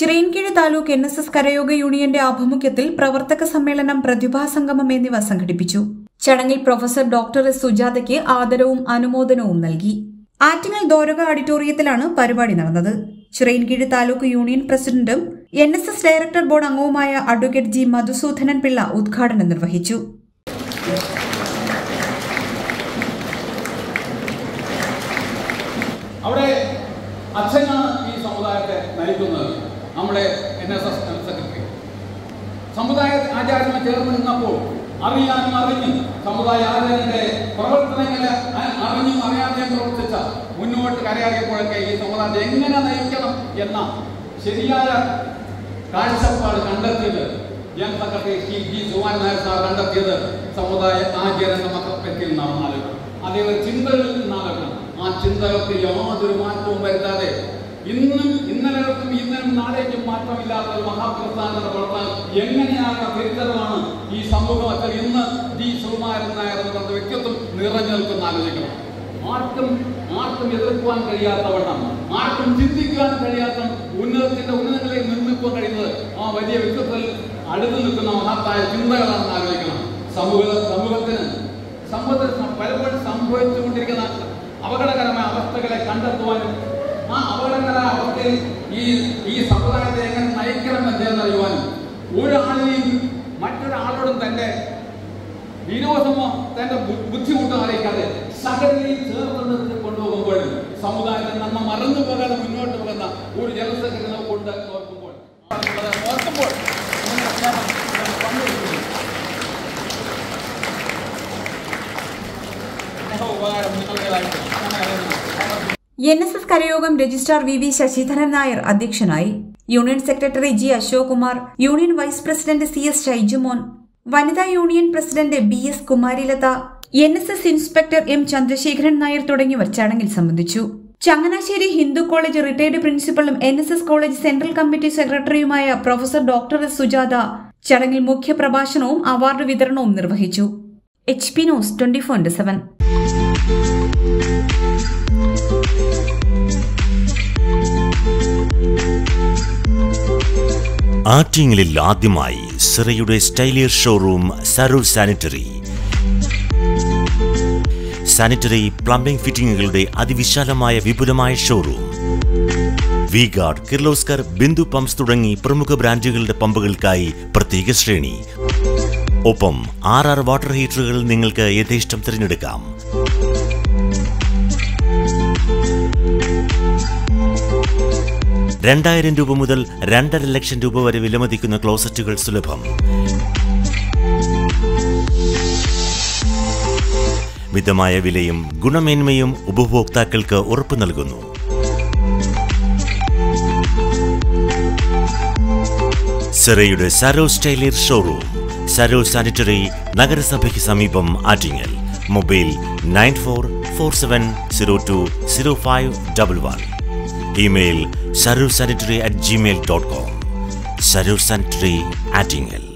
Chirayinkeezhu taluk NSS കരയോഗ യൂണിയന്റെ ആഭിമുഖ്യത്തിൽ പ്രവർത്തക സമ്മേളനം, പ്രതിഭാസംഗമം എന്നിവ സംഘടിപ്പിച്ചു. ചടങ്ങിൽ പ്രൊഫസർ ഡോക്ടർ എസ് സുജാതയ്ക്ക് ആദരവും അനുമോദനവും നൽകി. ആറ്റിങ്ങൽ ദ്വാരക ഓഡിറ്റോറിയത്തിലാണ് പരിപാടി നടന്നത്. ചിറയൻകീഴ് താലൂക്ക് യൂണിയൻ പ്രസിഡന്റും NSS ഡയറക്ടർ ബോർഡ് അംഗവുമായ അഡ്വക്കേറ്റ് ജി മധുസൂദനൻ പിള്ള ഉദ്ഘാടനം നിർവഹിച്ചു. അവിടെ അച്ഛനാണ് ഈ സമുദായത്തെ നയിക്കുന്നത്. നമ്മുടെ NSS സെക്രട്ടറി സമുദായ ആചാര്യമായി ചേർന്ന് നിന്നപ്പോൾ അറിയാനും അറിഞ്ഞും സമുദായ ആചാര്യന്റെ പ്രവർത്തനങ്ങളെ അറിഞ്ഞും അറിയാതെയും പ്രവർത്തിച്ച മുന്നോട്ട് കരയാറിയപ്പോഴൊക്കെ ഈ സമുദായത്തെ എങ്ങനെ നയിക്കണം എന്ന ശരിയായ കാഴ്ചപ്പാട് കണ്ടെത്തിയത് general secretary G. Sukumaran Nair sir കണ്ടെത്തിയത് സമുദായ ആചാര്യന്റെ മക്കൾക്കെത്തിൽ നിന്നാണ്. അതേപോലെ ചിന്തകളിൽ നിന്നാകണം. ആ ചിന്തകൾക്ക് യാതൊരു മാറ്റവും വരുത്താതെ ഇന്നലെകൾക്കും ഇന്നലും നാളേക്കും മാറ്റമില്ലാത്ത ഒരു മഹാപ്രസ്ഥാനത്തിന്റെ പ്രവർത്തനം എങ്ങനെയാകുന്ന തിരിച്ചറിവാണ് ഈ സമൂഹത്തിൽ ഇന്ന് G. സുകുമാരൻ നായർ എന്ന് പറഞ്ഞ വ്യക്തിത്വം നിറഞ്ഞു നിൽക്കുന്ന ആലോചിക്കണം. ആർക്കും എതിർക്കുവാൻ കഴിയാത്തവണ്ണം, ആർക്കും ചിന്തിക്കുവാൻ കഴിയാത്ത ഉന്നതങ്ങളിൽ നിർമ്മിക്കുവാൻ കഴിയുന്നത് ആ വലിയ വ്യക്തിത്വത്തിൽ അടുത്തു നിൽക്കുന്ന മഹത്തായ ചിന്തകളാണെന്ന് ആലോചിക്കണം. സമൂഹത്തിന് പലപ്പോഴും സംഭവിച്ചുകൊണ്ടിരിക്കുന്ന അപകടകരമായ അവസ്ഥകളെ കണ്ടെത്തുവാനും ആ അപകടകരമായ അവസ്ഥയിൽ ഈ സമുദായത്തെ എങ്ങനെ നയിക്കണം എന്നറിയുവാനും ഒരാളെയും മറ്റൊരാളോടും തന്റെ വിരോധമോ തന്റെ ബുദ്ധിമുട്ടോ അറിയിക്കാതെ സകലരെയും ചേർത്ത് നിർത്തി കൊണ്ടുപോകുമ്പോഴും സമുദായത്തിൽ നമ്മൾ മറന്നു പോകാതെ മുന്നോട്ട് പോകുന്ന ഒരു ജനറൽ സെക്രട്ടറി കൊണ്ട് ഓർക്കുമ്പോൾ NSS Karayogam registrar VV Sasidharan Nair അധ്യക്ഷനായി. Union secretary G. Ashok Kumar, union vice president CS Shyjumon, വനിതാ union president BS Kumarilatha, NSS inspector M. Chandrasekharan Nair തുടങ്ങിയവർ ചടങ്ങിൽ സംബന്ധിച്ചു. ചങ്ങനാശ്ശേരി ഹിന്ദു കോളേജ് റിട്ടയർഡ് പ്രിൻസിപ്പലും NSS കോളേജ് സെൻട്രൽ കമ്മിറ്റി സെക്രട്ടറിയുമായ പ്രൊഫസർ ഡോക്ടർ എസ് സുജാത ചടങ്ങിൽ മുഖ്യപ്രഭാഷണവും അവാർഡ് വിതരണവും നിർവഹിച്ചു. HP news 24/7. ആറ്റിങ്ങലിൽ ആദ്യമായി സിറയുടെ സ്റ്റൈലിയർ ഷോറൂം സരൂർ സാനിറ്ററി പ്ലംബിംഗ് ഫിറ്റിംഗുകളുടെ അതിവിശാലമായ വിപുലമായ ഷോറൂം. വി-ഗാർഡ്, കിർലോസ്കർ, ബിന്ദു പമ്പ്സ് തുടങ്ങി പ്രമുഖ ബ്രാൻഡുകളുടെ പമ്പുകൾക്കായി പ്രത്യേക ശ്രേണി. ഒപ്പം 6 വാട്ടർ ഹീറ്ററുകൾ നിങ്ങൾക്ക് യഥേഷ്ടം തിരഞ്ഞെടുക്കാം. ₹2000 മുതൽ ₹2.5 വരെ വിലമതിക്കുന്ന ക്ലോസറ്റുകൾ സുലഭം. മിതമായ വിലയും ഗുണമേന്മയും ഉപഭോക്താക്കൾക്ക് ഉറപ്പു നൽകുന്നു. സിറയുടെ സരോ സ്റ്റൈലിയർ ഷോറൂം, സരോ സാനിറ്ററി, നഗരസഭയ്ക്ക് സമീപം, Attingal. Mobile 9447020511. Email sarursanitary@gmail.com. Sarur Sanitary, Attingal.